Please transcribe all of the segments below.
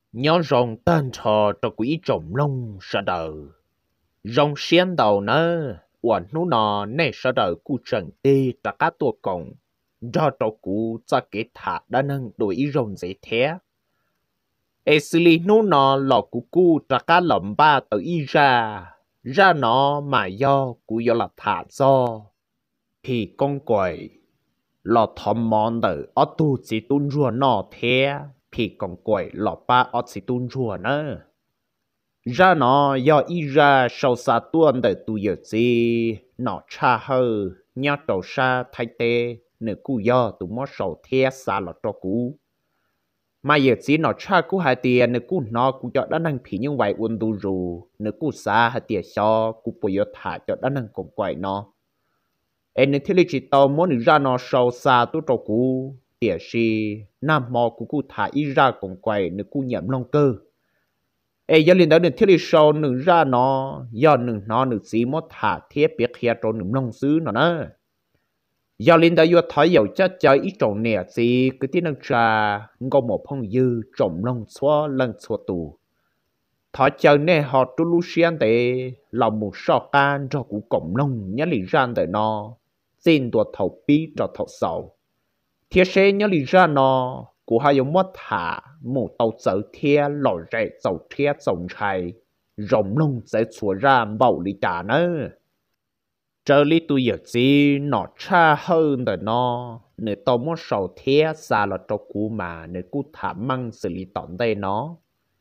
nhớ rồng tên thọ cho quỷ trộm lông sợ đời rồng xiên đầu nữa uẩn nú nọ nè sợ đời cu trần tê ta cá tua cổng do cho cụ cho cái thả đã nâng đuổi rồng dễ thế ê xử lý nú nọ lọ cụ ta cá lầm ba tự y ra nó mà do cụ do là thả do thì con quậy lọ thòm mòn đời ở tu chỉ tuôn rùa nọ thế thì con quậy lọ ba ở chỉ tuôn rùa nữa ra nó do ý ra sau xa tuôn đời tu giờ gì nó cha hơ nhớ trâu sa thay tê nửa cú do tu mất sầu thế xa lọ cho cú mà giờ chỉ nó cha cú hai tiền nửa cú nó cú cho đã năng phí như vậy uốn tu rù nửa cú xa hai tiền cho cú bồi yo thả cho đã năng con quậy nó em nên thiết chỉ tàu muốn ra nó sâu xa tu trâu cú tiền si nam mò cú thả ý ra con quậy nửa cú nhậm long cơ ê giờ liền đó nửa thiết sâu nửa ra nó do nửa nó nửa gì mất thả thiết biết kia trâu nửa long xứ nó nữa giờ liền đó vừa thấy dầu chất chơi ít trâu nè gì cứ tiếng năng trà ngô một phong dư trồng long xóa lần xóa tù thọ chơi nè họ tu lu xiên để lòng một sọ can cho cú cổng long nhớ lì ra đời nó xin tuột thầu pi cho thầu sầu thiết xe nhớ lì ra nó cú hay dùng mất thả một tàu chở thia lò rẻ dầu thia dòng chài rồng long sẽ xua ra bầu lì trả nữa chờ lý tu giờ gì nó cha hơn đời nó nếu tàu mất sầu thia xa là cho cú mà nếu cú thả măng xử lý tỏn đây nó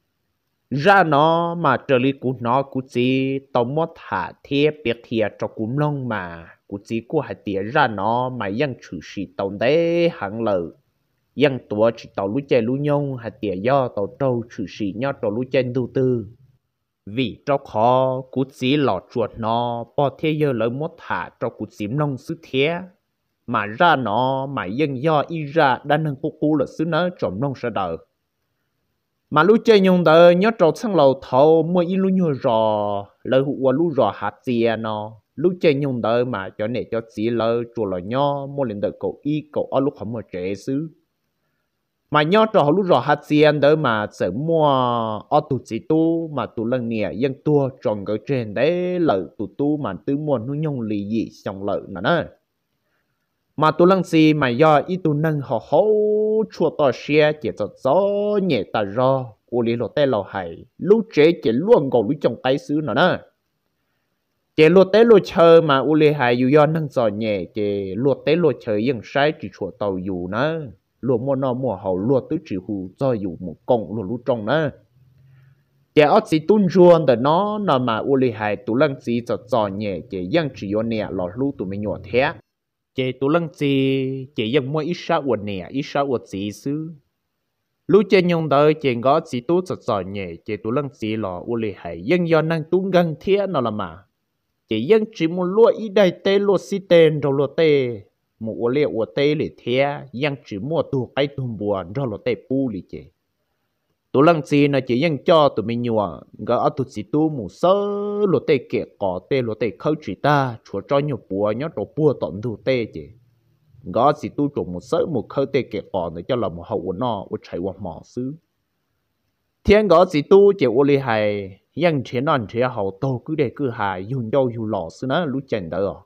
ra nó mà trở lý của nó cũng chỉ tao mất thả thiết biệt thiệt cho cúm lông mà cũng chỉ của hai tía ra nó mà ยัง trừ sĩ tao đấy hẳn lợ ยัง tua chỉ tao lú chơi lú nhông hai tía do tao trâu trừ sĩ nhớ tao lú chơi đầu tư vì cho khó cũng chỉ lọt chuột nó bỏ thế giờ lỡ mất thả cho cũng chỉ lông sức thế mà ra nó mà ยัง do y ra đã nâng cô là xứ nó trộm lông sẽ đời mà lúc chơi nhung đời nhớ trâu sang lầu thầu mua ít lúc nhua rò lời hụt lúc rò hạt gì nó lúc chơi nhung đời mà cho này cho chỉ lời chùa là nhó mua lên đời cậu y cậu ở lúc không mua trẻ xứ mà nhớ trâu lúc rò hạt gì đời mà sẽ mua ở tụ chỉ tu mà tụ lần nè dân tua tròn cái trên đấy lợi tụ tu mà tư mua nó nhung lì gì xong lợi nữa mà tụ lần gì mà do ít tụ nâng họ hấu chua to xe chỉ cho gió nhẹ ta ro u li lo tê lo hay lu chế chỉ luôn gầu lu trong cái xứ nữa nè chỉ lo tê lo chờ mà u li hay dù do nâng gió nhẹ chỉ lo tê lo chờ yên sai chỉ chua tàu dù nữa lo mua nó mua hậu lo tứ chỉ hù do dù một công lo lu trong nữa chỉ ở chỉ tuân ruộng để nó mà u li hay tụ lần gì cho gió nhẹ chỉ yên chỉ yo nhẹ lo lu tụ mình nhỏ thế chị tụ lăng gì chị dân mua ít sao quần nè ít sao quần gì xứ lúc chơi nhung đời chị có chỉ tú sọt sọt nhẹ chị tụ lăng gì lò u lì hay dân do năng tú gần thế nào là mà chị dân chỉ muốn lúa ít đầy tê lúa xí tên rồi lúa tê một u lì u tê lì thế dân chỉ mua tụ cái tụ buồn rồi lúa tê pu lì chị tụ lăng gì là chị dân cho tụi mình nhua gỡ tụ chỉ tú một sớ lúa tê kẹt cỏ tê lúa tê khâu chỉ ta chúa cho nhiều bùa nhớ đồ bùa tận tụ tê chị gõ chỉ tu trồng một sớ một khâu tê kẹt cỏ để cho là một hậu nó một chạy qua mỏ xứ thiên gõ chỉ tu chỉ ô li hay dân chế non chế hậu tô cứ để cứ hài dùng đâu dùng lò xứ nó lúc chèn đỡ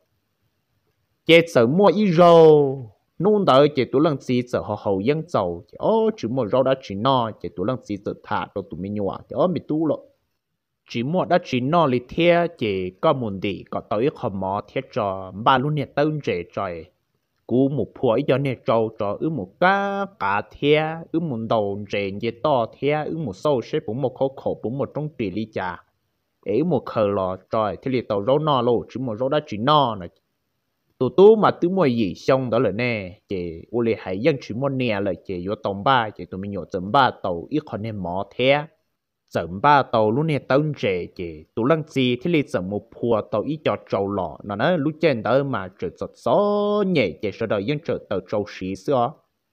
chế sợ mua ít rau nôn đỡ chế tu lăng xí sợ họ hậu dân giàu chế ô chỉ mua rau đã chỉ no chế tu lăng xí sợ thả đồ tụi mình nhua chế ô mi tu lộ chỉ mua đã chỉ no li thế chế có muốn đi có tới không mò thế cho ba luôn nè tơn chế trời cú một phổi cho nè trâu cho một cá cá thế một đầu rèn dễ to thế một sâu sẽ cũng một khẩu khẩu cũng một trong tỷ lý trà ấy một khờ lò trời thì liệt tàu rau no lô chỉ một rau đã chỉ no này tụ tú mà tứ mua gì xong đó là nè chị u lì hải dân chỉ mua nè là chị vô tổng ba chị tụi mình nhổ chấm ba tàu ít còn nè mỏ thế chấm ba tàu lúc nè tông rễ chị tụ lăng gì thì liệt chấm một phùa tàu ít cho trâu lò nó lúc trên đó mà trở giật gió nhẹ chị sau đó dân trở tàu trâu xí xưa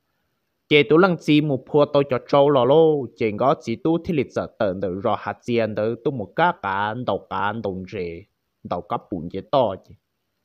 chị tụ lăng gì một phùa tàu cho trâu lò lô chị có chỉ tu thì liệt giật tận được rồi hạt tiền được tu một cá cá đầu rễ đầu cá bún dễ to chị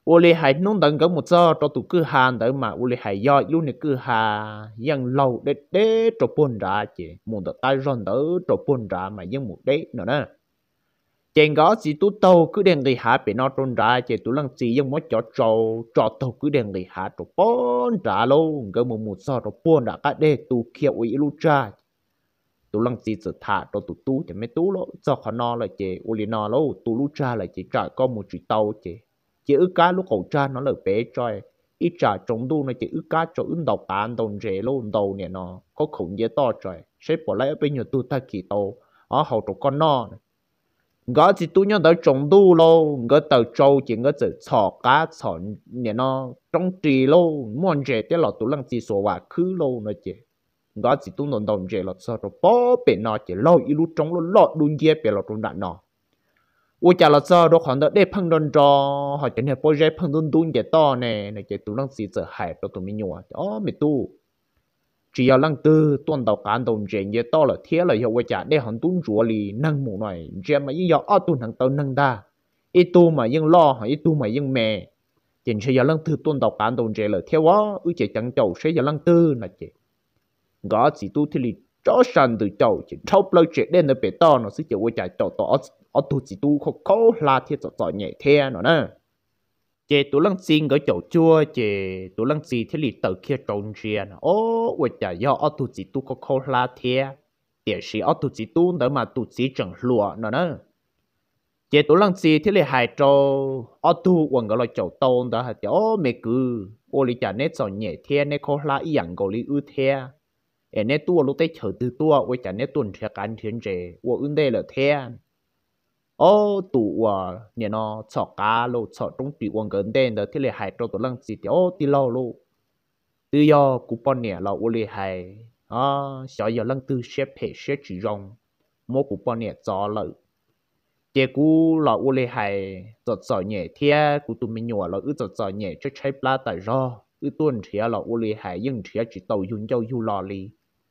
ô lê hải nông tận có một giờ cho tụ cứ hàn tới mà ô lê hải do lúc này cứ hà yang lâu để cho buồn ra chứ muốn được tay run tới cho buồn ra màยังmột đấy nữa nè chèn gõ chỉ tú tàu cứ đèn đi hạ bị nó trôn ra chứ tú lăng chỉยังmất cho tàu cứ đèn đi hạ cho buồn ra luôn cái một giờ cho buồn ra cái để tú kia uy lu ra tú lăng chỉ tự thả cho tú thì mấy tú lỗ cho khó no là chứ ô lê no lỗ tú lu ra là chỉ trả có một chỉ tàu chứ chỉ ức cá lúc hậu cha nó là bé trai ít trả trống đu nó chỉ ức cá cho ứng đầu bán đồng rễ luôn đầu nè nó có khủng dễ to trời xếp bỏ lại bên nhiều tu ta kỳ tàu ở hậu trống con no gõ chỉ tu nhau tới trống đu luôn gõ tàu trâu chỉ gõ chỉ chọ cá chọ nè nó trong trì luôn muốn rễ thế là tu lăng chỉ số hòa khứ luôn nó chỉ gõ chỉ tu nón đồng rễ là sao rồi bó bể nó chỉ lâu ít lúc trống luôn lọt đun dê bể là trong đạn nó ủa chả là sao đó khoảng đó để phăng đòn cho họ chỉ là project phăng đun đun cái to nè này cái tụ lăng xì sợ hại cho tụi mình nhua mày tu chỉ là lăng tư tuần đầu cán đồng chuyện cái to là thế là hiệu quả chả để hắn đun rùa lì năng mù này chuyện mà những giờ tuần hàng tàu năng đa ít tu mà những lo hay ít tu mà những mẹ chuyện chỉ là lăng tư tuần đầu cán đồng chuyện là thế quá chỉ chẳng chầu sẽ là lăng tư là chị gõ chỉ tu thì cho sẵn từ chầu chỉ thâu lâu chuyện đến nó bị to nó sẽ chịu qua chạy chầu to ở tu chỉ tu khó khó là thiết giỏi nhẹ thế nó nè chế tu lăng xin cái chậu chua chế tu lăng gì thế lì tự kia trồng chuyện ôi chả do ở tu chỉ tu khó khó là thế để sĩ ở tu chỉ tu đỡ mà tu chỉ chẳng lụa nó nè chế tu lăng gì thế lì hại cho ở tu quần cái loại chậu tôn đó hả mẹ cứ lì chả nét giỏi nhẹ thế nét khó là ý dạng gọi lì ư thế nét tu lúc tết chờ từ tu ôi chả nét tuần theo cán thiên chế ứng đây là thế tụ nhà nó chọ cá lô chọ trong tụi quần gần đen đó thì lại hại cho tụi lăng gì thì tí lâu lô từ giờ cụ bọn nhà là ô lì hại sợ giờ lăng tư xếp hệ xếp chỉ rong mỗi cụ bọn nhà cho lợi chế cụ là ô lì hại chọ nhẹ thia cụ tụi mình nhỏ là chọ nhẹ cho trái lá tại do tuần thia là ô lì hại nhưng thia chỉ tàu dùng châu du lò lì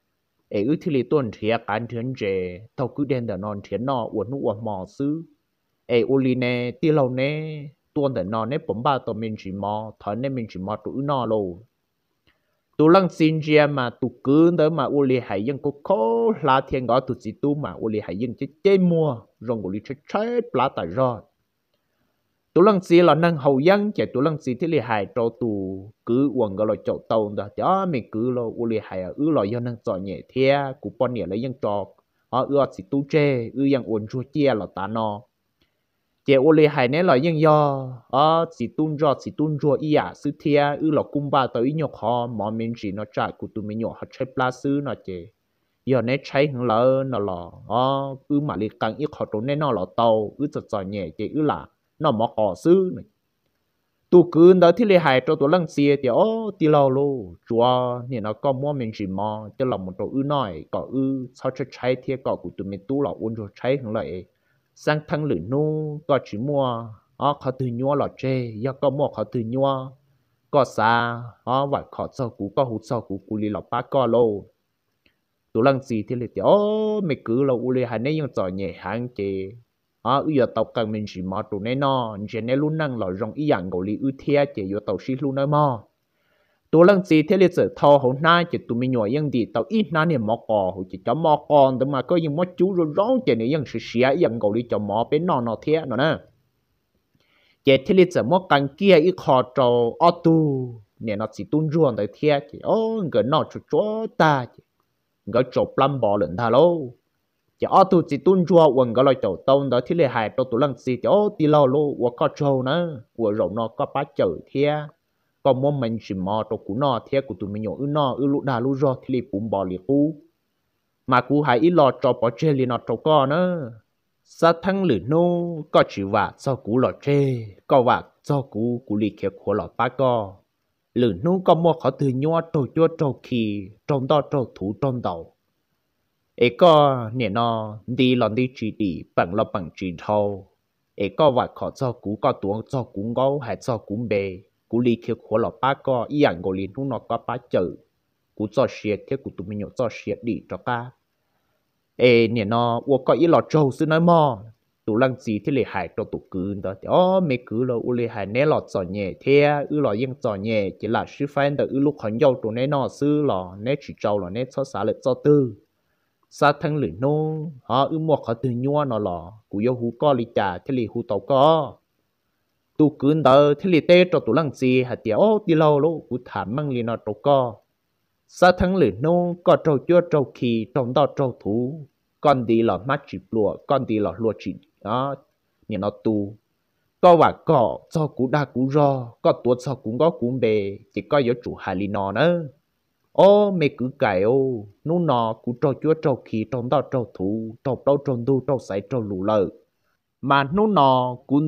thì lì tuần thia cán thiên chế tàu cứ đen để non thiên nọ uốn uốn mò xứ ô lì nè tiêu lâu nè tuần để non nè bấm ba tàu mình chỉ mò thở nè mình chỉ mò tụi nọ lô tụi lăng xin chia mà tụi cứ đó mà ô lì hải dân có khó là thiên gọi tụi chỉ tu mà ô lì hải dân chế mua rồi ô lì chế lá tại rồi tụi lăng xì là năng hậu dân chạy tụi lăng xì thì lì hại cho tụi cứ quần gọi là chậu tàu đó cho mình cứ lo u lì hại là do năng chọn nhẹ thia của bọn nhẹ lấy dân trọ chỉ tu chê dân uốn chua chia là ta nó chạy u lì hại này là dân do chỉ tuôn cho ý sư thia là cung ba tới nhọc họ mà mình chỉ nó trả của tụi mình nhọc họ chơi pla sư nó chê giờ này cháy hơn là nó là mà lì càng ít họ trốn nên nó là tàu chọn nhẹ chê là nó mỏ họ xứ này tu cứ đó thì lì hại cho tụi lăng xìa thì tí lâu lô chúa nè nó có mua mình chỉ mò cho lòng một tổ nói có sao cho cháy thì có của tụi mình tu là uốn cho cháy hơn lại sang thăng lửa nu có chỉ mua khó từ nhua lọ chê do có mua khó từ nhua có xa và khó sau cú có hút sau cú lì lọ ba có lô tụi lăng xìa thì lì thì mày cứ là u lì hại nên yung trò nhẹ hàng chê giờ tàu cần mình chỉ mò tụi này nó chỉ nên luôn năng là rong ý dạng gọi lý ưu thế chỉ giờ tàu xí luôn nói mò tụi lần gì thế là giờ thâu hôm nay chỉ tụi mình nhỏ yang đi tàu ít nãy niệm mò cò chỉ cho mò conแต่mà có những mò chú rồi rong chỉ này yang sẽ xía yang gọi lý cho mò bên nó thế nó nè chỉ thế là giờ mò càng kia ít khó cho tu nè nó chỉ tuôn ruộng tới thế chỉ người nó cho ta người chụp lâm bò lên thà lô chỉ tu chỉ tuân chua quần cái loại chậu tông đó thì lệ hại cho tụi lăng xì thì tí lâu lô và có trâu nữa và rộng nó có bá chở thia còn mong mình chỉ mò cho cú nó thia của tụi mình nhỏ nó lũ đà lũ rò thì lì bùm bò lì cú mà cú hãy ít lo cho bỏ chê lì nó trâu co nữa sa thăng lử nô có chỉ vạ cho cú lò chê có vạ cho cú lì kia của lò bá co lử nô có mua khó từ nhua trâu chua trâu khì trâu đo trâu thú trâu đầu có nè nó đi lon đi chỉ đi bằng lo bằng chỉ thâu có vật khó cho cú có tuồng cho cú ngấu hay cho cú bề cú li kia khổ lọ ba có ý ảnh gọi liền lúc nó có ba chữ cú cho xiết thế cú tụi mình nhổ cho xiết đi cho ca nè nó wo có ý lọ trâu xứ nói mò tụ lăng gì thì lì hại cho tụ cứ đó ó mấy cứ lo u lì hại né lọt giò nhẹ thế lọ yên giò nhẹ chỉ là sư phán đó lúc hắn dâu tụ né nọ sư lọ né chỉ trâu lọ né cho xả lệ cho tư sa thân lì nô họ mua họ từ nhua nọ lọ cụ yêu hú co lì trà thì lì hú tàu co tụ cứ đó thì lì tê cho tụ lăng gì hạt tiệt ó đi lâu lô cụ thảm mang lì nọ tàu co sa thân lì nô có trâu chua trâu khì trồng đo trâu thú con đi là mắt chỉ lụa con đi là lụa chỉ đó nhìn nó tu có và có cho cú đa cú ro có tuột cho cũng có cũng bề chỉ có yếu chủ hai li nọ nữa ô mẹ cứ cài ô nô nọ cú trâu chúa trâu khí trong đó trâu thú trâu đâu trâu đu trâu sấy trâu lù lợ mà nô nọ cũng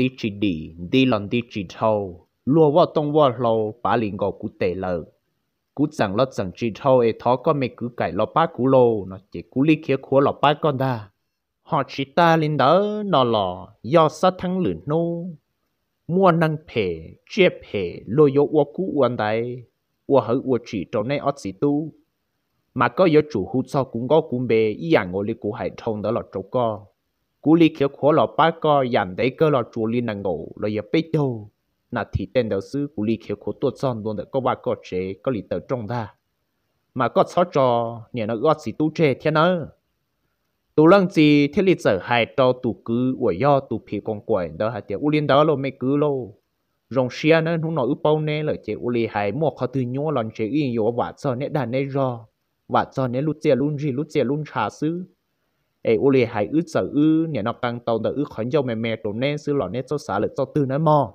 đi lần đi chỉ thâu lùa vào tông vào lầu bả liền gò cú tệ lợ cú chẳng lót chẳng chỉ thâu ấy thó có mẹ cứ cài lọ bá cú lô nó chỉ cú li kia khua lọ bá con đa họ chỉ ta lên đó nó lò do sát thắng lửa nô mua năng phê chia phê lôi yếu ua cú uan đấy ua hở ua chỉ trong này ót xí tu mà có yếu chủ hút sau cũng có cũng bề ý dạng ngồi li cú hải thông đó là chỗ co cú li kia khổ lọ bá co dàn đấy cơ lọ chủ li năng ngủ rồi yếu bê châu nà thì tên đạo sư cú li kia khổ tuột son luôn được có ba có chế có li tờ trong ta mà có sáu trò nhẹ nó gót xí tu chế thiên nữa tụ lăng gì thế lịch sử hai trâu tụ cứ của do tụ phi con quẩy đó hạt tiền u liên đó lo mấy cứ lô rong xia nữa không nói ư bao nè lợi chế u li hai mua khó từ nhô lần chế yên yếu vặt cho nè đàn nè ro vặt cho nè lút chia luôn trà xứ ê u li hai ư sở ư nè nó căng tàu đó ư khỏi dâu mè tổ nè xứ lọ nè cho xả lực cho tư nè mò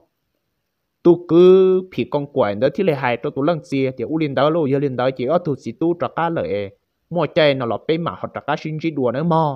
tụ cứ phi con quẩy đó thế lịch hai trâu tụ lăng gì thì u liên đó lo giờ liên đó chỉ ở tụ chỉ tu trà cá lợi mua chơi nó là bé mà họ trả sinh chỉ đùa nữa mà,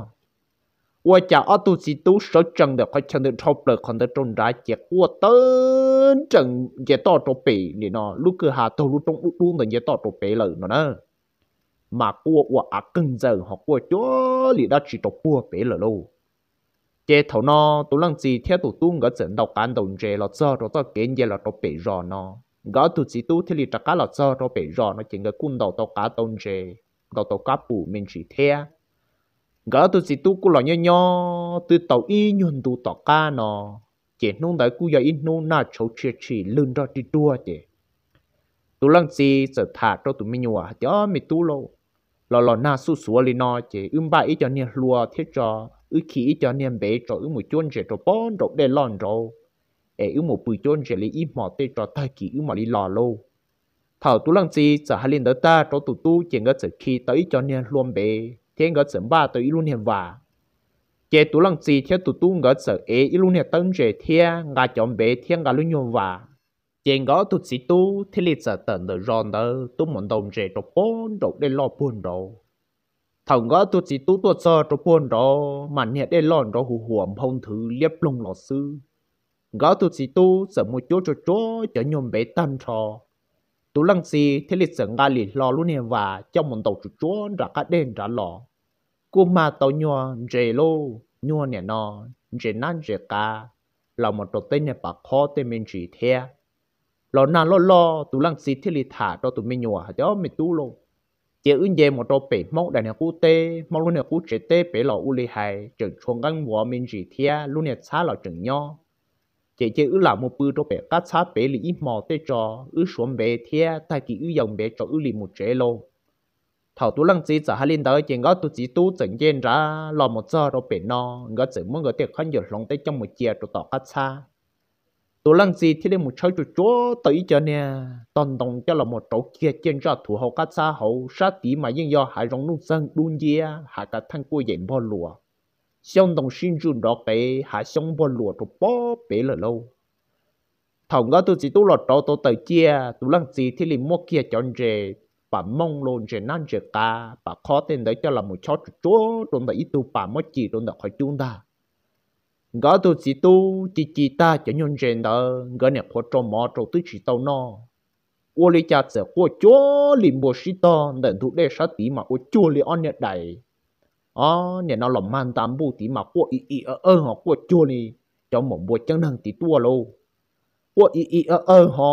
ua chả ở tu chỉ tu sở trần được phải chân được thâu bờ còn được trôn ra chẹt ua tên trần chẹt to trộn bể thì nó lúc cứ hà tàu lúc trong lúc luôn là chẹt to trộn bể lời nó nữa, mà ua cưng giờ họ ua chúa thì đã chỉ trộn bùa bể lời luôn, chẹt thầu nó tu lăng gì theo tu tu ngỡ trận đầu cán đầu chè là cho rồi to kiến giờ là trộn bể rò nó, ngỡ tu chỉ tu thì trả cá là cho trộn bể rò nó chỉ ngỡ cún đầu tàu cá đầu chè đầu tàu cá bù mình chỉ thế gỡ tôi chỉ tu cú lò nho từ tàu y nhuần tu tàu cá nó chỉ nông đại cú giờ in nông na chấu chia chỉ lươn ra đi đua chứ tu lăng gì giờ thả cho tụi mình nhua cho mình tu lò na su sủa li nó chứ ba ít cho niên lùa thiết cho khí ít cho niên bé cho một chôn chỉ cho bón rồi để lon rồi một bụi chôn chỉ li ít mỏ tê cho thay khí mà li lò lô thảo tu lăng gì giờ hai liên đó ta cho tụi tu chỉ ngỡ giờ khi tới cho nên luôn bề thiên ngỡ giờ ba tới luôn hiện vả chế tu lăng gì theo tụi tu ngỡ giờ luôn hiện tân chế thiên ngã chọn bề thiên ngã luôn nhiều vả chế ngỡ tụi sĩ tu thì lịch giờ tận được ròn đó tu muốn đồng chế cho bốn độ để lo buồn đồ thảo ngỡ tụi sĩ tu tuột sơ cho buồn đồ mà hiện để lo đồ hù huồm phong thứ liếp lông lọ sư ngỡ tụi sĩ tu giờ một chỗ cho nhôm bề tan trò tụ lăng gì thế lịch sử ngã lì lò luôn nè và trong một tàu chúa ra cá đen ra lò cô mà tàu nhua dễ lô nhua nè nó dễ nan dễ cá là một tàu tên nè bà khó tên mình chỉ thế lò na lo tụ lăng gì thế lịch thả cho tụi mình nhua cho mình tu lô chỉ ứng về một tàu bể mốc đại nè cú tê mốc luôn nè cú chế tê bể lò u lì hai chừng chuông găng võ mình chỉ thế luôn nè xá lò chừng nho chỉ ư làm một bữa cho bé cá chả bé lì mò tê cho ư xuống bé thia tại kỳ ư dòng bé cho ư lì một chế lô thảo tu lăng gì giờ hai linh tới chỉ ngó tu chỉ tu整件ra lò một giờ cho bé nó ngó chỉ muốn ngó tiệc khăn giờ lòng tới trong một chia cho tỏ cá chả tu lăng gì thì lên một chơi cho chúa tới cho nè toàn đồng cho là một chỗ kia trên ra thủ hậu cá chả hậu sát tí mà nhưng do hải rong nung dân đun dê hải cả thằng cô dậy bao lùa xong đồng sinh run đó bé hạ xong bò lùa rồi bó bé là lâu thầu ngõ tôi chỉ tu lọt đó tôi tới chia tôi lăng gì thì liền mua kia chọn rể bà mong luôn rể nan rể cá bà khó tên đấy cho là một chó chúa rồi là ít tu bà mất chỉ rồi là khỏi chúng ta ngõ tôi chỉ tu chỉ ta cho nhon rể đó ngõ này khó cho mò rồi tôi chỉ tao no ô lý cha sẽ qua chúa liền bộ sĩ to để tụ để sát tí mà ô chúa liền on nhật đầy nhà nó làm man tam bu tí mà qua họ qua chua này cho một buổi chân năng tí tua lô qua họ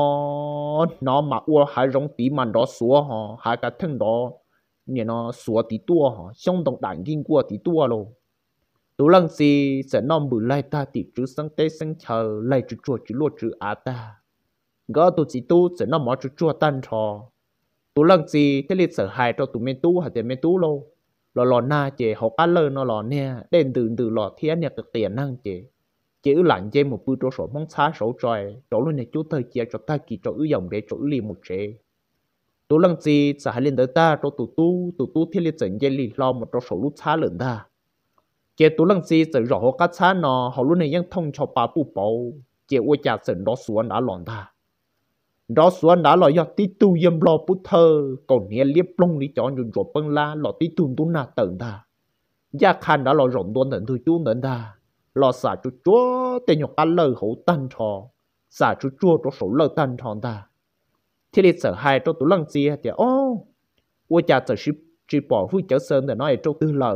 nó mà qua hai rong tí mà đó xua họ hai cái thân đó nhà nó xua tí tua họ xong đồng đảng kinh qua tí tua lô tú lăng gì sẽ nom bự lai ta tiệp chữ sang tê sang chờ lai chữ chùa chữ lúa chữ á ta gõ tu chỉ tu sẽ nom mỏ chữ chùa tan trò tú lăng gì thế liệt sở hại cho tụ men tu hạt tiền men tu lô lò na chế học ăn lơ nó lò nè đền từ lò thiên nè cực tiền năng chế lạnh chế một bữa cho sổ mong xa sổ trời chỗ luôn này chú thời chia cho ta kỳ chỗ ư dòng để chỗ ư liền một chế tú lăng gì sẽ hại lên tới ta cho tụ tu thiên liệt dẫn dây lì lo một cho sổ lút xa lớn ta chế tú lăng gì sẽ rõ họ cắt xa nó họ luôn nàyยังthông cho bà bù bầu chế ôi chả sần đó xuống đã lòn ta đó xuống đã lò do tí tu yếm lo bút thơ còn nghe liếp lông đi cho nhung rộp băng la lò tí tu tu na tận ta gia khăn đã lò rộn đuôn tận thư chú tận ta lò xả chú chúa tên nhọc ăn lời hổ tan trò xả chú chúa cho số lời tan tròn ta thế thì sợ hai cho tú lăng gì thì ô ôi cha sợ chỉ bỏ vui chở sơn để nói cho tư lời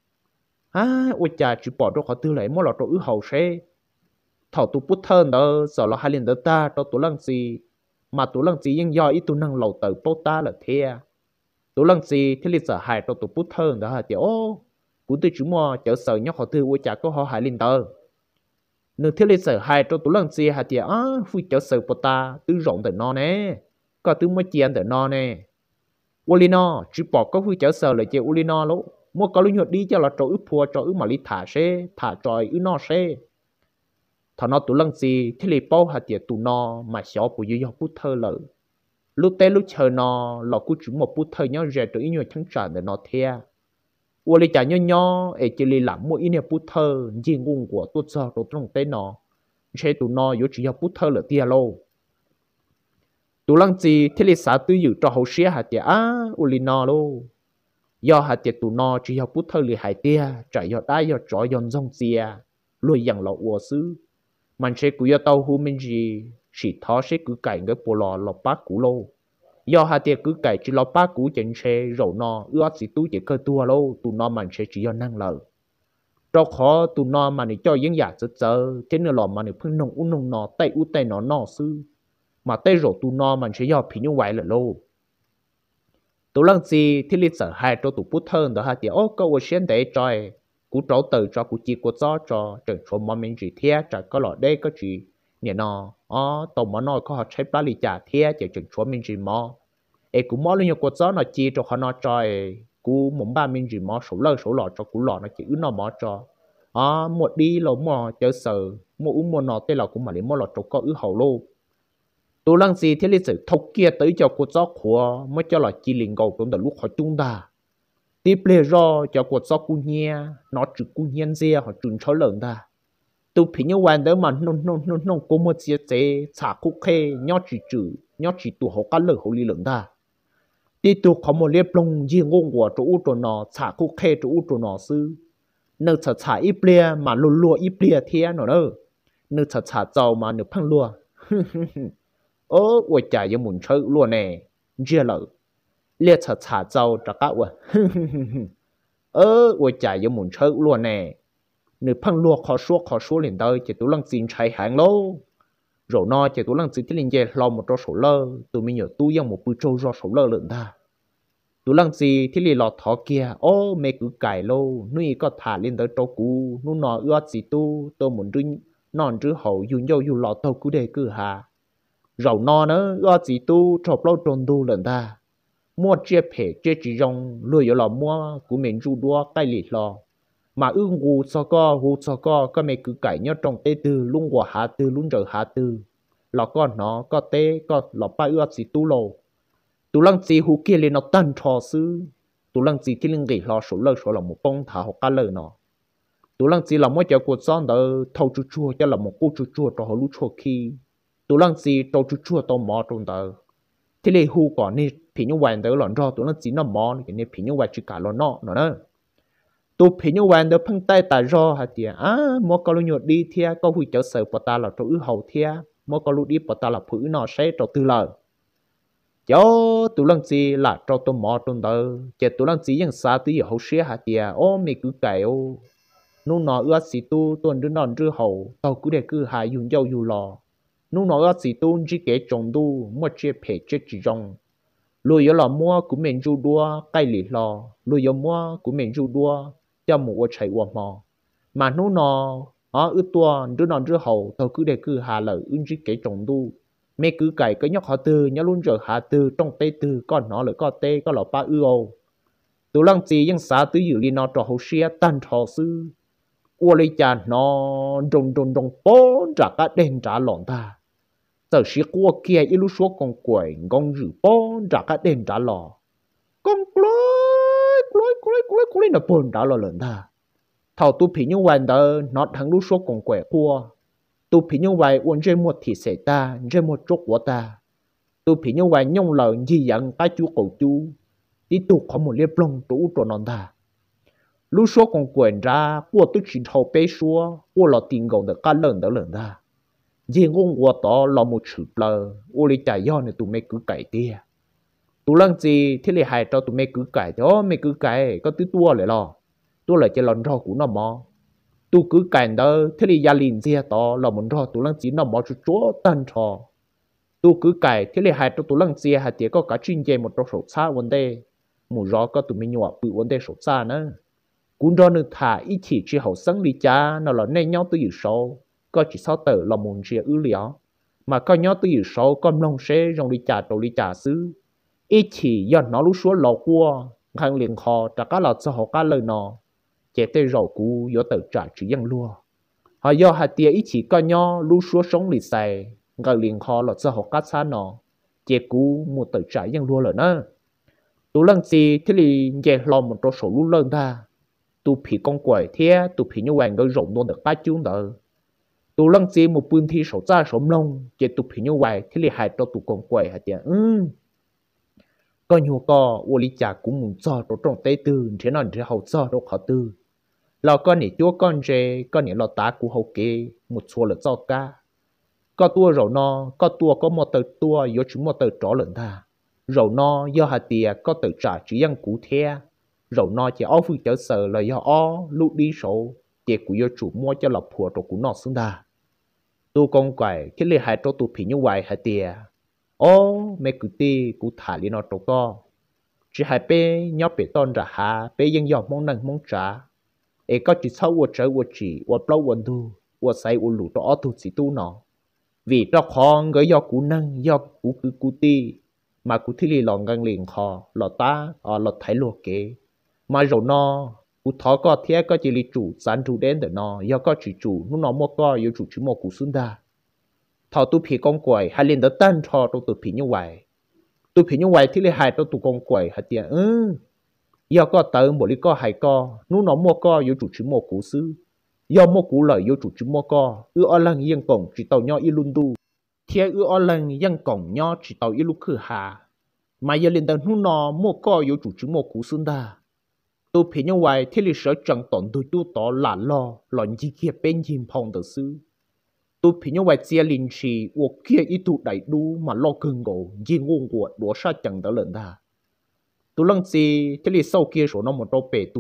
ôi cha chỉ bỏ cho họ tư lời mỗi lò cho ư hậu xe thảo tu bút thơ đó sợ là hai liền đó ta cho tú lăng gì mà tú lăng gì nhưng do ít tu năng lầu tử bố ta là thế tú lăng gì thế lịch sở hại cho tú bút thơ đó hả thì ô cú tư chú mò chở sợ nhóc họ thư ôi chả có họ hại linh tờ nửa thế lịch sở hại cho tú lăng gì hả thì vui chở sợ bố ta tư rộng từ nó nè có tư mới chiên từ nó nè Ulino chỉ bỏ có vui chở sợ lại chơi Ulino lỗ mua có lưu nhột đi cho là chỗ ướp phua chỗ ướp mà đi thả tròi ướp nó xe thằng nó tụ lăng gì thế li bao hạt tiệt tụ nó mà xóa bùi dư học bút thơ lợ lúc té lúc chờ nó lọ cú chúng một bút thơ nhau rẻ tới nhiều thắng trả để nó thea ua li chả nhau ấy chỉ li làm mỗi ít bút thơ gì ngung của tôi cho tôi trong té nó chế tụ nó yếu chỉ học bút thơ lợ tia lô tụ lăng gì thế li xả tư dự cho hậu xía hạt tiệt ua li nó lô do hạt tiệt tụ nó chỉ học bút thơ li hại tia trả do đai do trò yon dòng tia lùi dằng lọ ua xứ mình sẽ cứ tàu hu mình gì chỉ tháo sẽ cứ cày cái bộ lò bát cũ lô do hai tiệt cứ cày chỉ lò bát cũ trên xe rồi nó ưa chỉ túi chỉ cơ tua lô tụi nó mình sẽ chỉ do năng lợi cho khó tụi nó mà để cho những giả giờ thế nên lò mà để phương nông nó tay nó sư mà tay rồi tụi nó mình sẽ do phí như vậy là lô tụi lần gì thì lịch sử hai cho tụi bút hơn đó hai tiệt ô câu xuyên để trời cú trâu từ cho cú chi cú gió cho trận số mà mình chỉ thiệt trả có lọ đây có chỉ nhẹ nó tàu mà nó có họ chế bá lì trả thiệt chỉ trận số mình chỉ mò cú mò lên nhiều cú gió nó chi cho họ nó cho cú muốn ba mình chỉ mò số lọ cho cú lọ nó chỉ nó mò cho một đi lọ mò chờ sợ một uống một nó tên là cú mà lấy một lọ cho có hậu lô tôi lăng gì thế lịch sử thâu kia tới cho cú gió của mới cho là chi liền cầu cũng đã lúc họ chung ta tiếp lệ do cho cuộc sống cu nhia nó chỉ cu nhiên gì họ chuẩn cho lớn ta tôi phải nhớ quan đó mà nông có một chiếc xe xả khúc khe nhó chỉ tụ họ cắt lửa họ đi lớn ta đi tụ có một liếp lông gì ngôn của chỗ u nó xả khúc khe chỗ u nó sư nơi xả ít lệ mà lùa ít lệ thế nó đâu nơi xả giàu mà nơi phăng lùa ôi chả giống muốn chơi lùa nè chưa lợ liệt thả giàu cho các bạn ôi chả giống muốn chơi luôn nè nếu phăng lúa khó số liền tới chỉ tú lăng xin chạy hàng lô rồi nó chỉ tú lăng xin thì liền về lo một trò số lơ tụi mình nhớ tu yang một bữa trâu do số lơ lượng ta tú lăng gì thì liền lọt thọ kia mẹ cứ cài lô nuôi có thả lên tới trâu cũ nu nó ưa gì tu tôi muốn đinh non chứ hậu dùng dâu dùng lọt tàu cứ để cứ hà rồi nó nữa ưa gì tu chọc lâu tròn tu lượng ta mua chia phe chia chỉ rong lười ở lò mua của mình ru đua cái lì lò mà ngu so có mấy cứ cải nhớ trong tê tư luôn qua hạ tư luôn giờ hạ tư lò con nó có tê có lò ba ưa gì tu lô tu lăng gì hú kia lên nó tan trò sư tu lăng gì thì linh nghỉ lò số là một bông thả học cá lơ nó tu lăng gì là mỗi giờ cuộc sống đó thâu chua cho là một cô chua cho họ lú chua khi tu lăng gì trâu chua tao mò trong đó thì lấy hú còn nè phí nhau hoàn đó lòn do tụi nó chỉ nó mòn cái này phí nhau hoàn chỉ cả lòn nọ nữa tụi phí nhau hoàn đó phăng tay ta do hả tiệt mua câu lưu nhột đi thia câu hui chở sợ bỏ ta là chỗ ư hậu thia mua câu lưu đi bỏ ta là phụ nó sẽ trâu tư lời cho tụi lăng gì là trâu tôm mò trong đó chỉ tụi lăng gì ยัง xa tới hậu xía hả tiệt mày cứ cày nô nọ ưa xí tu tuần đứa nọ đứa hậu tao cứ để cứ hại dùng dâu dùng lò nô nọ ưa xí tu chỉ kể trồng tu mua chia phe chia chỉ rong lùi ở lò mua của mình ru đua cây lì lò lùi ở mua của mình ru đua cho một chạy qua mò mà nó ư tua đứa non đứa hậu tao cứ để cứ hà lời ưng chỉ kể trồng tu mẹ cứ cày cái nhóc họ tư nhóc luôn giờ hà tư trong tê tư con nó lại có tê có lọ ba ư ô tụ lăng gì nhưng xã tứ dự li nó trò hậu xia tan trò sư ua lấy cha nó rồng bốn trả cả đền trả lọn ta tờ sĩ qua kia ilu số con quẩy con rử bốn trả cả đền trả lọ con cối nó bốn trả lọ lợn ta thầu tu phí như vậy đó nó thằng lu số con quẩy qua tu phí như vậy uốn trên một thì sẽ ta trên một chỗ của ta tu phí như vậy nhung lợn gì dạng cái chú cổ chú đi tu có một liệp lông tụ trộn non ta lúc số con quên ra của tôi chỉ thầu bé số của là tiền gồng được cả lần đó lần ta riêng ông của đó là một chữ bờ ô lý trả do này tụi mày cứ cải tia tụi lần gì thế là hai cho tụi mày cứ cải đó mày cứ cải có tứ tua lại lo tôi là cái lần rau của nó mò tụi cứ cải đó thế là gia đình gì đó là một rau tụi lần gì nó mò chỗ tan trò tụi cứ cải thế là hai cho tụi lần gì hai tiệt có cả chuyên gia một số xa vấn đề một rau có tụi mình nhọ bự vấn đề số xa nữa cũng do nước thả ít chỉ hậu sinh lý cha nó là nên nhau từ số có chỉ sau tử là một chuyện ư liệu mà có nhau từ số con long xe trong lý cha xứ ít chỉ do nó lúc xuống lò qua hàng liền kho trả cá lọt cho họ cá lời nó chế tê rau cũ do tự trả chỉ dân luôn họ do hạt tiền ít chỉ có nhau lúc xuống sống lý xài hàng liền kho lọt cho họ cá xa nó chế cũ một tự trả dân luôn rồi nữa tụ lần gì thì liền về lo một số lúc lớn ta tụ phí con quẩy thế tụ phí như vậy người rộng luôn được ba chung đó tụ lần gì một bữa thi số ra số lông chế tụ phí như vậy thì liền hại cho tụ con quẩy hạt tiền có nhiều có ô lý cha cũng muốn cho đồ trong tế tư thế nào để hậu cho đồ khó tư là con này chúa con rể con này là tá của hậu kế một số là cho cả có tua rồi nó có tua có một tờ tua yếu chúng một tờ trỏ lợn ta rồi nó do hạt tiền có tờ trả chỉ dân cụ thế rồi nó chỉ ở phương chợ sở là do lúc đi số chỉ của yếu chủ mua cho lọc phùa đồ của nó xuống ta tu con quậy cái lệ hại cho tu phí như vậy hạt tiền mẹ cứ ti cứ thả đi nó trâu co chỉ hai bé nhóc bé ton ra hà béยังยอมมองนั่งมองจ๋าก็chỉ sauว่าเจอว่าจีว่าเปล่าวันดูว่าใส่ว่าหลุดต่อทุกสิตู้เนาะvì đó khó người do cú năng do cú ti mà cú thi lì lòng ngang liền khó lọ ta lọ thái lùa kế mà rồi nó cú thọ có thế có chỉ lì chủ sản chủ đến để nó do có chỉ chủ nó mua có yêu chủ chỉ mua cú xuân đa thọ tu phí con quẩy hay liền đó tan thọ tu phí như vậy tu phí như vậy thì lại hai tu con quẩy hay tiền do có tới một lý có hai có nó mua có yêu chủ chỉ mua cú sư do mua cú lợi yêu chủ chỉ mua có ở lần yên cổng chỉ tàu nhau ilun tu thế ở lần yên cổng nhau chỉ tàu ilu khử hà mà giờ liền đó nó mua có yêu chủ chỉ mua cú xuân đa tu phí như vậy thì lịch sử chẳng tổn tu tu tỏ là lo lọn gì kia bên chim phong tử sư tu phí như vậy chia linh trì hoặc kia ít tu đại đu mà lo cưng gỗ gì ngon của đổ sa chẳng đỡ lợn ta tu lăng gì thì lịch sau kia số nó một đôi bể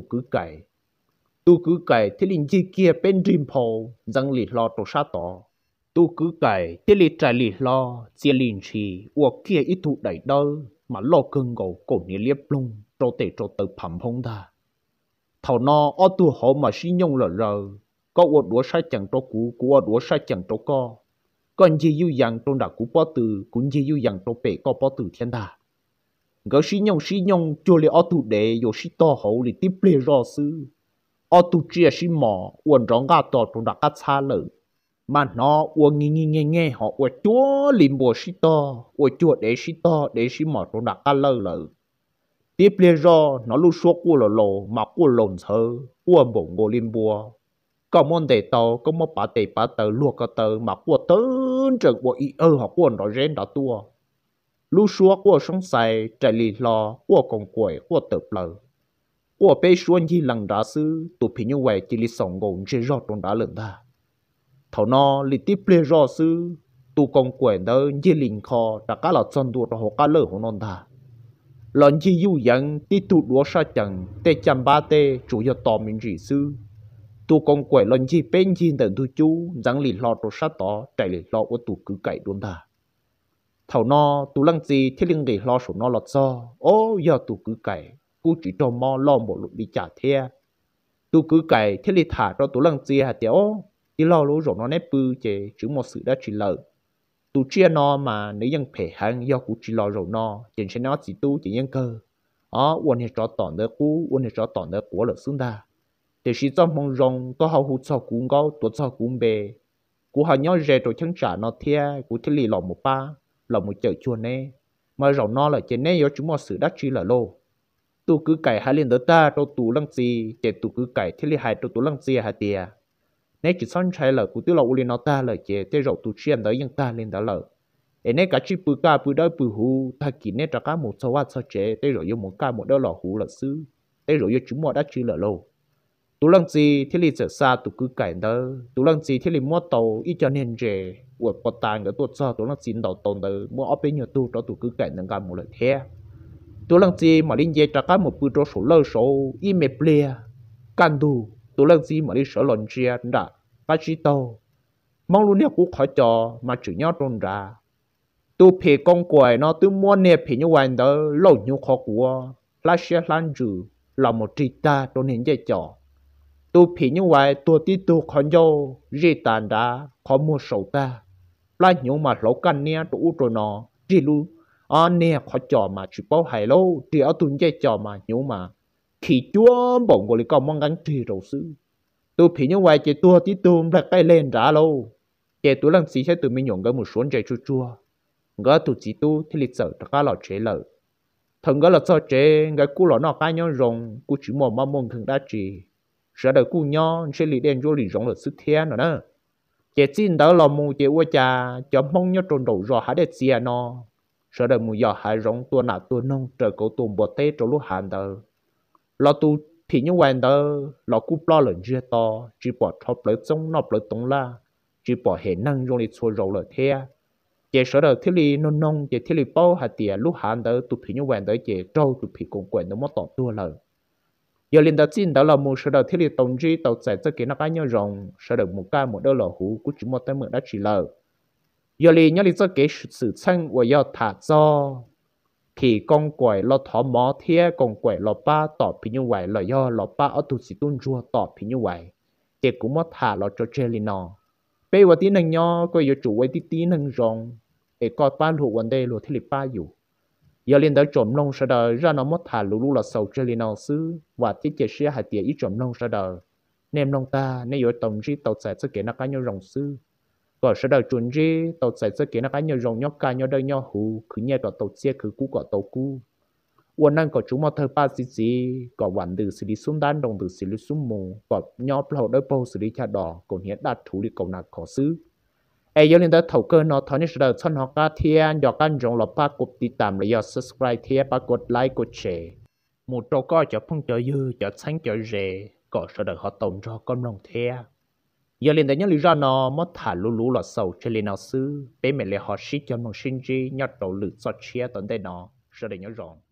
tu cứ cày thì linh gì kia bên chim phong rằng lịch lo đổ sa tỏ tu cứ cày thì lịch trái lịch lo chia linh trì hoặc kia ít tu đại đơ mà lo cưng gỗ cổ nhẹ liếp lung cho tệ cho tự phẩm phong ta thầu nó ở tu họ mà suy nhung là rồi có ở đũa sai chẳng cho cú ở đũa sai chẳng cho con gì yêu rằng trong đã cú bỏ từ cũng gì yêu rằng trong bể có bỏ từ thiên đà gỡ suy nhung cho lấy ở tu để yo suy to hậu để tiếp lệ rõ sư ở tu chia suy mỏ uốn rong gà to trong đã cắt xa lợ mà nó uốn nghe họ uốn chúa lim bùa suy to uốn chúa để suy mỏ trong đã cắt lợ tiếp liên do nó lưu suốt của lò mà của lồn thơ của bổng ngô liên bùa có môn đề tàu có một bà tờ luộc có tờ mà của tớn trực của ý họ của nó rên đó tua lưu suốt của sống xài chạy lì lò của con quẩy của tờ lờ của bê xuân gì lần đã sư tụ phí như vậy chỉ lì sống ngôn trên rót trong đã lần ta thảo nó lì tiếp liên do sư tụ con quẩy đó như linh kho đã cá lọt chân đua họ cá lỡ họ non ta lần chi yêu dân tí tụ đua sa chẳng tê chăm ba tê chủ yếu tỏ mình chỉ sư tụ con quẩy lần chi bên chi tận tu chú rằng lì lọt đồ sa tỏ chạy lì lọt của tụ cứ cậy đốn ta thảo nó tụ lăng gì thế linh lì lọt số nó lọt do giờ tụ cứ cậy cú chỉ cho mò lo một lụt đi trả thea tu cứ cày thiết li thả cho tu lăng chia hạt tiểu đi lo lú rồi nó nếp bư chè chứ một sự đã chỉ lợi tu chia nó mà nếu dân phải hàng do cụ chỉ lo rồi nó chỉ sẽ nó chỉ tu chỉ nhân cơ quân hệ cho tỏn đỡ cú quân hệ cho tỏn đỡ của lợi xứng đa để chỉ trong mong rong tôi hậu hụt cho cú ngó tôi cho cú bề cú họ nhớ rẻ rồi chẳng trả nó thia cú thiết li lò một ba lò một chợ chua nè mà rồi nó là chỉ nè do chúng một sự đã chỉ là lô tu cứ cày hai liền đỡ ta cho tu lăng gì để tu cứ cày thiết li hai cho tu lăng gì hai tia nếu chỉ son trái là cú tiêu lầu liền nó ta là chỉ để rồi tu chuyên đỡ dân ta lên đó là nên cả chỉ bự ca bự đỡ bự hú ta chỉ nên cho cá một số wat sao chế để rồi dùng một ca một đỡ lò hú là xứ để rồi chúng một đã chỉ là lô tu lăng gì thiết li trở xa tu cứ cày đó tu lăng gì thiết li mua tàu ít cho nên rẻ vượt qua tàn cái tu cho tu lăng chín đầu tàu đó mua ở bên nhiều tu cho tu cứ cày nâng cao một lần thế tu lăng gì mà linh dây cho cá một bự cho số lơ số im mệt bia can du tu lăng gì mà đi sợ lòn chia đã bác sĩ tàu mong luôn nè cũng khỏi cho mà chữ nhau trôn ra tu phê con quài nó tu mua nè phê như vậy đó lâu như khó của lá xe lan trừ là một tri ta trôn hình dây trò tu phê như vậy tu tí tu khỏi vô dì tàn đã khó mua sầu ta lá nhiều mà lỗ căn nè tu rồi nó dì lu nè khó cho mà chỉ bao hài lâu thì ở tuần dây trò mà nhiều mà khi chúa bỗng của lý công mong gắn trì rồi sư tôi phí như vậy chỉ tua tí tùm là cái lên ra lâu chỉ tôi làm gì sẽ tự mình nhổn cái một số trái chua chua ngỡ tụi chỉ tu thì lịch sử các lọ chế lợi thằng ngỡ là sao chế cái cú lọ nó cái nhau rồng cú chỉ một mong mong thường đã chỉ sợ đời cú nhau sẽ lì đen vô lì rồng là sức thiên rồi đó chỉ xin đỡ lò mù chỉ qua cha cho mong nhau trồn đầu rồi hãy để chia nó sợ đời mù giò hại rồng tua nạ tua nông trời cổ tùm bọt tê trong lúc hàn đời lo tu thì những quan đó là cúp lo lần chưa to chỉ bỏ thọp lấy trong nộp lấy tông la chỉ bỏ hệ năng trong lịch xua rầu lợi thế chỉ sợ đời thiết lý nông nông chỉ thiết lý bao hạt tiền lúc hạn đó tụt thì những quan đó chỉ trâu tụt thì cũng quen nó mất tọt tua lời giờ liên đó xin đó là một sợ đời thiết lý tổng trí tàu chạy cho cái nó cái nhau rồng sợ đời một ca một đôi lò hú cũng chỉ một tay mượn đã chỉ lời giờ liên nhớ lý cho cái sự sang và do thả cho thì con quậy lo thỏ mỏ thía con quậy lo ba tỏ phi như vậy là do lo ba ở tụt sĩ tuôn chua tỏ phi như vậy thì cũng mất thả lo cho chơi lên nó bây giờ tí nâng nho coi giờ chủ quay tí nâng rong để coi ba lụa vấn đề lụa thì lịch ba dù giờ lên tới trộm nông sau đó ra nó mất thả lũ là sầu chơi lên nó xứ và tí chế xe hạt tiền ít trộm nông sau đó nem nông ta nếu ở tổng trí tàu chạy cho cái nó cá nhau rồng xứ còn sau đó chuẩn gì tàu chạy cho cái nó cái nhau rồng nhau cá nhau đây nhau hù cứ nhẹ tàu xe cứ cú gọi tàu cúวันนั้นก็จุมาเธอป้าสิจีก็วันดื้อสิริสุ่มด้านดงดื้อสิริสุ่มมูก็ย่อเปล่าได้โปสิริชาดอกก็เหี้ยดัดถูริก็นักขอซื้อไอ้ยังเล่นได้เท่าเกินเนาะตอนนี้เสด็จชนหอกาเทียนยอกันจงหลับป้ากดติดตามและยอด subscribe เทียปากดไลค์กดแชร์หมู่โตก็จะพุ่งจะยื้อจะชั้นจะเรก็เสด็จเขาตรงรอกำลังเทียgiờ lên đấy nhớ lý do nó mất thả lú là sầu cho lên nó xứ bé mẹ lại họ xí cho nó sinh chi nhớ đầu lử cho chia tận đây nó sẽ để nhớ rõ